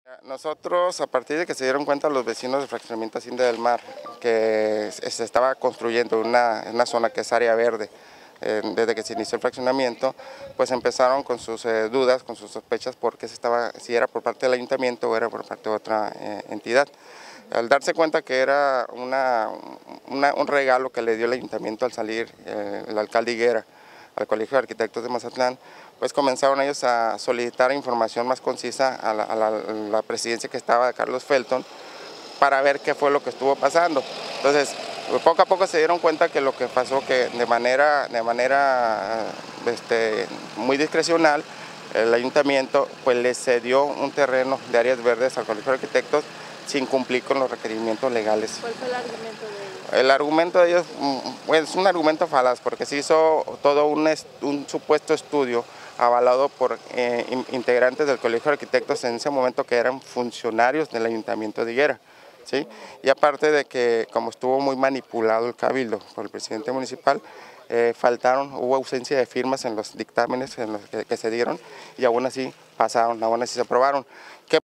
Nosotros, a partir de que se dieron cuenta los vecinos del fraccionamiento Hacienda del Mar, que se estaba construyendo una zona que es área verde, desde que se inició el fraccionamiento, pues empezaron con sus dudas, con sus sospechas, porque si era por parte del ayuntamiento o era por parte de otra entidad. Al darse cuenta que era un regalo que le dio el ayuntamiento al salir el alcalde Higuera al Colegio de Arquitectos de Mazatlán, pues comenzaron ellos a solicitar información más concisa a la presidencia que estaba de Carlos Felton para ver qué fue lo que estuvo pasando. Entonces, poco a poco se dieron cuenta que lo que pasó, que de manera muy discrecional, el ayuntamiento pues le cedió un terreno de áreas verdes al Colegio de Arquitectos sin cumplir con los requerimientos legales. ¿Cuál fue el argumento de ellos? El argumento de ellos es un argumento falaz, porque se hizo todo un supuesto estudio avalado por integrantes del Colegio de Arquitectos en ese momento que eran funcionarios del Ayuntamiento de Higuera, ¿sí? Y aparte de que, como estuvo muy manipulado el cabildo por el presidente municipal, hubo ausencia de firmas en los dictámenes que se dieron y aún así pasaron, aún así se aprobaron.